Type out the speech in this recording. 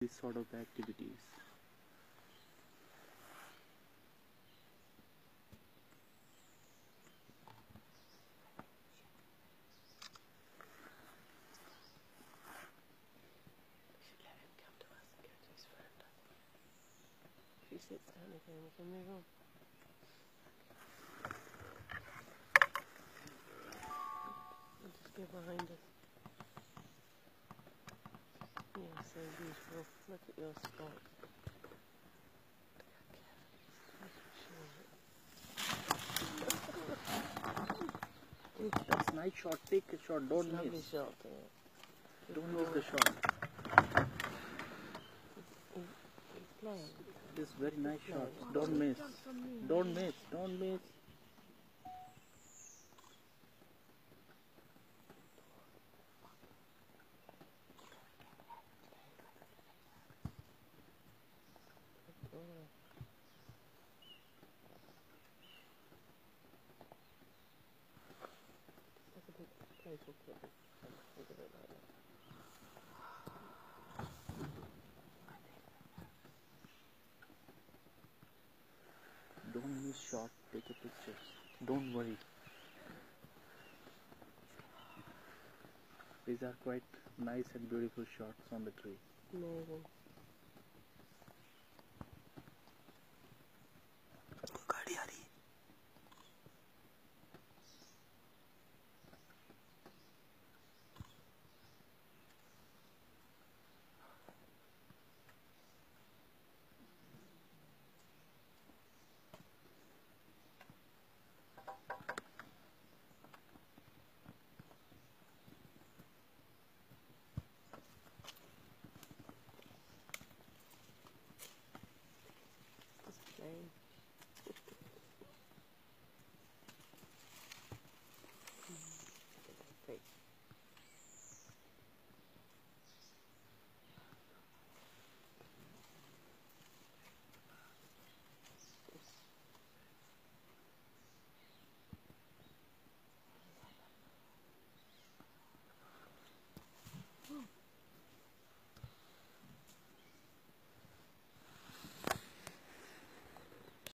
these sort of activities. If he sits down again, we can move on. We'll just go behind us. Yeah, so beautiful. Look at your spot. That's nice shot. Take a shot. Don't Lovely miss. shot there. Don't miss the shot. He's playing. This very nice shot. Playing. Don't miss. Jumps on me. Don't miss. Don't miss. That's a big playful kid. Think of it like that. Don't miss shot. Take a picture. Don't worry. These are quite nice and beautiful shots on the tree. Amazing. गाड़ी आ रही है. Just playing.